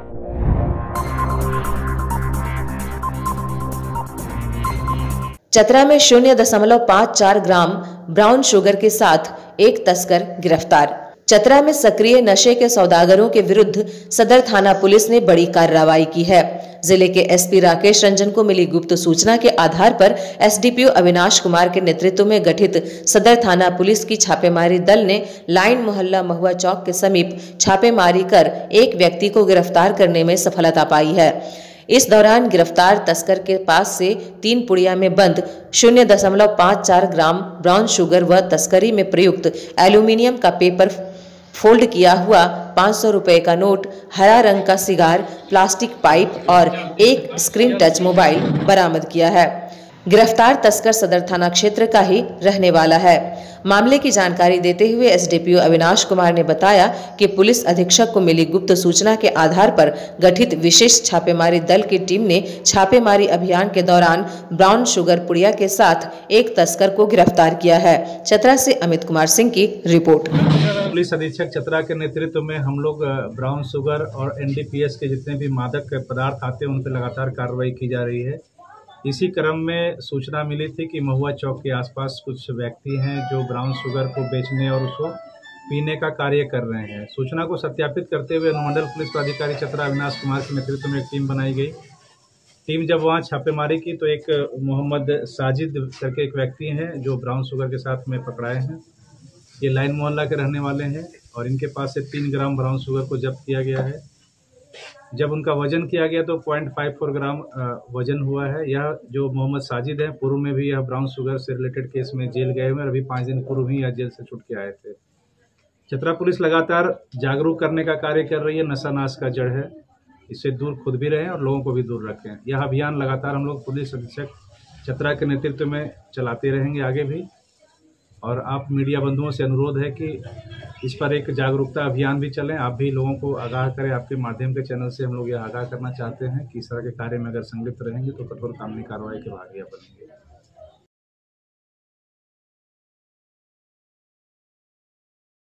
चतरा में 0.54 gram brown sugar के साथ एक तस्कर गिरफ्तार। चतरा में सक्रिय नशे के सौदागरों के विरुद्ध सदर थाना पुलिस ने बड़ी कार्रवाई की है। जिले के एसपी राकेश रंजन को मिली गुप्त सूचना के आधार पर एसडीपीओ अविनाश कुमार के नेतृत्व में गठित सदर थाना पुलिस की छापेमारी दल ने लाइन मोहल्ला महुआ चौक के समीप छापेमारी कर एक व्यक्ति को गिरफ्तार करने में सफलता पाई है। इस दौरान गिरफ्तार तस्कर के पास से 3 पुड़िया में बंद 0.54 ग्राम ब्राउन शुगर व तस्करी में प्रयुक्त एल्यूमिनियम का पेपर फोल्ड किया हुआ 500 रुपए का नोट, हरा रंग का सिगार, प्लास्टिक पाइप और एक स्क्रीन टच मोबाइल बरामद किया है। गिरफ्तार तस्कर सदर थाना क्षेत्र का ही रहने वाला है। मामले की जानकारी देते हुए एसडीपीओ अविनाश कुमार ने बताया कि पुलिस अधीक्षक को मिली गुप्त सूचना के आधार पर गठित विशेष छापेमारी दल की टीम ने छापेमारी अभियान के दौरान ब्राउन शुगर पुड़िया के साथ एक तस्कर को गिरफ्तार किया है। चतरा से अमित कुमार सिंह की रिपोर्ट। पुलिस अधीक्षक चतरा के नेतृत्व में हम लोग ब्राउन शुगर और एनडीपीएस के जितने भी मादक पदार्थ आते हैं उन पर लगातार कार्रवाई की जा रही है। इसी क्रम में सूचना मिली थी कि महुआ चौक के आसपास कुछ व्यक्ति हैं जो ब्राउन शुगर को बेचने और उसको पीने का कार्य कर रहे हैं। सूचना को सत्यापित करते हुए अनुमंडल पुलिस पदाधिकारी चतरा अविनाश कुमार के नेतृत्व में एक टीम बनाई गई। टीम जब वहां छापेमारी की तो एक मोहम्मद साजिद करके एक व्यक्ति हैं जो ब्राउन शुगर के साथ में पकड़ाए हैं। ये लाइन मोहल्ला के रहने वाले हैं और इनके पास से 3 ग्राम ब्राउन शुगर को जब्त किया गया है। जब उनका वजन किया गया तो 0.54 ग्राम वजन हुआ है। यह जो मोहम्मद साजिद है पूर्व में भी यह ब्राउन शुगर से रिलेटेड केस में जेल गए हुए और अभी 5 दिन पूर्व ही यह जेल से छूट के आए थे। चतरा पुलिस लगातार जागरूक करने का कार्य कर रही है। नशा नाश का जड़ है, इससे दूर खुद भी रहें और लोगों को भी दूर रखें। यह अभियान लगातार हम लोग पुलिस अधीक्षक चतरा के नेतृत्व में चलाते रहेंगे आगे भी। और आप मीडिया बंधुओं से अनुरोध है कि इस पर एक जागरूकता अभियान भी चलें। आप भी लोगों को आगाह करें। आपके माध्यम के चैनल से हम लोग यह आगाह करना चाहते हैं कि इस तरह के कार्य में अगर संलिप्त रहेंगे तो कठोर कानूनी कार्रवाई के भागी बनेंगे।